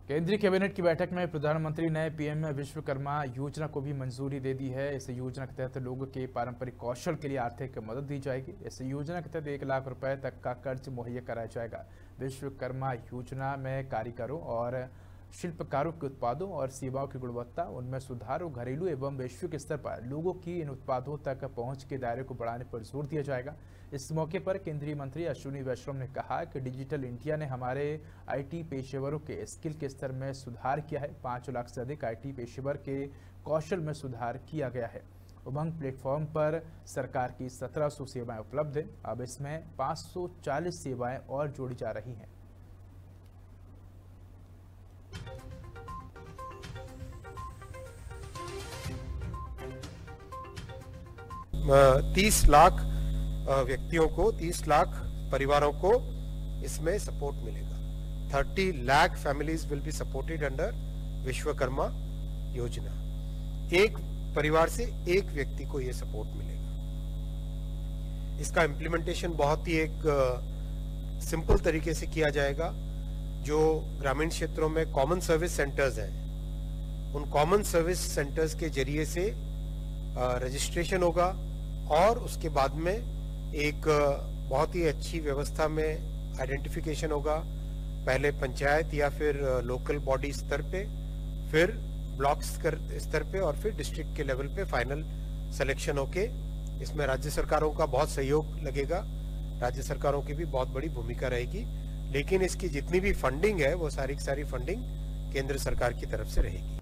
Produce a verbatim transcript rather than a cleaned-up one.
केंद्रीय कैबिनेट की बैठक में प्रधानमंत्री ने पीएम विश्वकर्मा योजना को भी मंजूरी दे दी है। इस योजना के तहत लोगों के पारंपरिक कौशल के लिए आर्थिक मदद दी जाएगी। इस योजना के तहत एक लाख रुपए तक का कर्ज मुहैया कराया जाएगा। विश्वकर्मा योजना में कारीगरों और शिल्पकारों के उत्पादों और सेवाओं की गुणवत्ता, उनमें सुधार और घरेलू एवं वैश्विक स्तर पर लोगों की इन उत्पादों तक पहुंच के दायरे को बढ़ाने पर जोर दिया जाएगा। इस मौके पर केंद्रीय मंत्री अश्विनी वैष्णव ने कहा कि डिजिटल इंडिया ने हमारे आईटी पेशेवरों के स्किल के स्तर में सुधार किया है। पाँच लाख से अधिक आईटी पेशेवर के कौशल में सुधार किया गया है। उमंग प्लेटफॉर्म पर सरकार की सत्रह सौ सेवाएं उपलब्ध हैं। अब इसमें पाँच सौ चालीस सेवाएं और जोड़ी जा रही हैं। तीस लाख व्यक्तियों को, तीस लाख परिवारों को इसमें सपोर्ट मिलेगा। Thirty lakh families will be supported under Vishwakarma योजना। एक परिवार से एक व्यक्ति को यह सपोर्ट मिलेगा। इसका इम्प्लीमेंटेशन बहुत ही एक सिंपल तरीके से किया जाएगा। जो ग्रामीण क्षेत्रों में कॉमन सर्विस सेंटर्स हैं, उन कॉमन सर्विस सेंटर्स के जरिए से रजिस्ट्रेशन होगा और उसके बाद में एक बहुत ही अच्छी व्यवस्था में आइडेंटिफिकेशन होगा। पहले पंचायत या फिर लोकल बॉडी स्तर पे, फिर ब्लॉक स्तर पे और फिर डिस्ट्रिक्ट के लेवल पे फाइनल सिलेक्शन होके इसमें राज्य सरकारों का बहुत सहयोग लगेगा। राज्य सरकारों की भी बहुत बड़ी भूमिका रहेगी, लेकिन इसकी जितनी भी फंडिंग है वो सारी की सारी फंडिंग केंद्र सरकार की तरफ से रहेगी।